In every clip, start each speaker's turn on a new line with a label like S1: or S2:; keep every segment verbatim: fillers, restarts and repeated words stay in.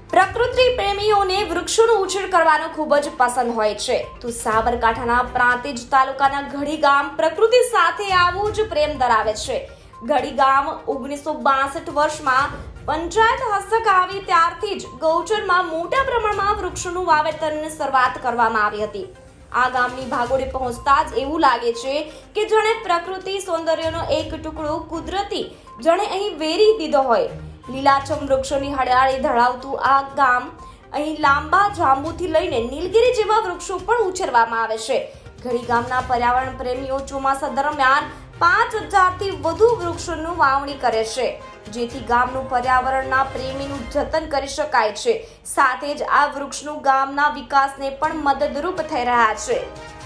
S1: પ્રકૃતિ પ્રેમીઓને વૃક્ષોનો ઉછેર કરવાનો ખૂબ જ પસંદ હોય છે તો સાબરકાંઠાના પ્રાંતિજ તાલુકાના ગઢી ગામ પ્રકૃતિ સાથે આવો જ પ્રેમ ધરાવે છે। ગઢી ગામ ઓગણીસો બાસઠ વર્ષમાં પંચાયત હસ્તક આવી ત્યારથી જ ગૌચરમાં મોટા પ્રમાણમાં વૃક્ષોનું વાવેતરની શરૂઆત કરવામાં આવી હતી। આ ગામની ભાગોળે પહોંચતા જ એવું લાગે છે કે જાણે પ્રકૃતિ સૌંદર્યનો એક ટુકડો કુદરતી જાણે અહીં વેરી દીધો હોય। લીલાછમ વૃક્ષોની હરિયાળી ધરાવતું આ ગામ અહીં લાંબા જાંબુથી લઈને નીલગિરી જેવા વૃક્ષો પણ ઉછેરવામાં આવે છે। ગઢી ગામના પર્યાવરણ પ્રેમીઓ ચોમાસા દરમિયાન પાંચ હજારથી વધુ વૃક્ષોનું વાવણી કરે છે જેથી ગામનું પર્યાવરણના પ્રેમીનું જતન કરી શકાય છે। સાથે જ આ વૃક્ષનું ગામના વિકાસને પણ મદદરૂપ થઈ રહ્યા છે।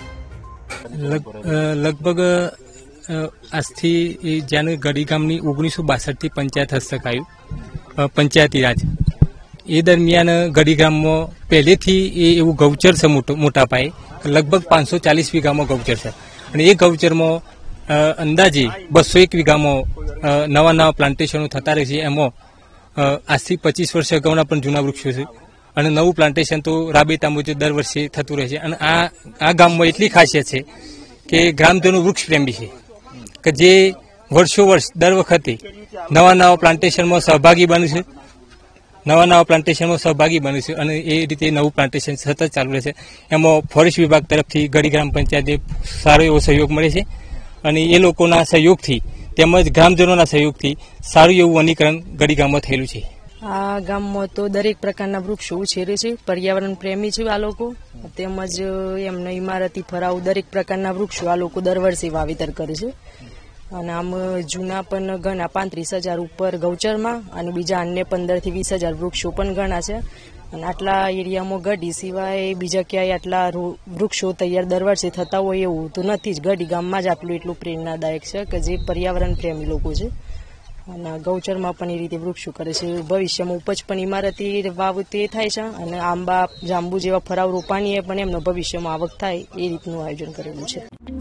S2: લગભગ આજથી જ્યાં ગઢી ગામની ઓગણીસો બાસઠ થી પંચાયત હસ્તક આવ્યું પંચાયતી રાજ એ દરમિયાન ગઢી ગામમાં પહેલેથી એ એવું ગૌચર છે મોટા પાયે લગભગ પાંચસો ચાલીસ વીઘામાં ગૌચર છે અને એ ગૌચરમાં અંદાજે બસો એક વીઘામાં નવા નવા પ્લાન્ટેશનો થતા રહે છે। એમાં આજથી પચીસ વર્ષ અગાઉના પણ જૂના વૃક્ષો છે અને નવું પ્લાન્ટેશન તો રાબેતા મુજબ દર વર્ષે થતું રહે છે। અને આ આ ગામમાં એટલી ખાસિયત છે કે ગ્રામજનો વૃક્ષ પ્રેમી છે કે જે વર્ષો વર્ષ દર વખતે નવા નવા પ્લાન્ટેશનમાં સહભાગી બને છે નવા નવા પ્લાન્ટેશનમાં સહભાગી બને છે અને એ રીતે નવું પ્લાન્ટેશન સતત ચાલુ રહે છે। એમાં ફોરેસ્ટ વિભાગ તરફથી ગઢી ગ્રામ પંચાયતને સારો એવો સહયોગ મળે છે અને એ લોકોના સહયોગથી તેમજ ગ્રામજનોના સહયોગથી સારું એવું વનીકરણ ગઢી ગામમાં થયેલું છે।
S3: આ ગામમાં તો દરેક પ્રકારના વૃક્ષો ઉછેરે છે, પર્યાવરણ પ્રેમી છે આ લોકો, તેમજ એમને ઇમારતી ફરાવ દરેક પ્રકારના વૃક્ષો આ લોકો દર વર્ષે વાવેતર કરે છે અને આમ જૂના પણ ઘણા પાંત્રીસ હજાર ઉપર ગૌચરમાં અને બીજા અન્ય પંદર થી વીસ હજાર વૃક્ષો પણ ઘણા છે અને આટલા એરિયામાં ગઢી સિવાય બીજા ક્યાંય આટલા વૃક્ષો તૈયાર દર વર્ષે થતા હોય એવું તો નથી જ। ગઢી ગામમાં જ આટલું એટલું પ્રેરણાદાયક છે કે જે પર્યાવરણ પ્રેમી લોકો છે અને ગૌચરમાં પણ એ રીતે વૃક્ષો કરે છે। ભવિષ્યમાં ઉપજ પણ ઇમારતી વાવતી થાય છે અને આંબા જાંબુ જેવા ફરાવ રોપાણીએ પણ એમનો ભવિષ્યમાં આવક થાય એ રીતનું આયોજન કરેલું છે।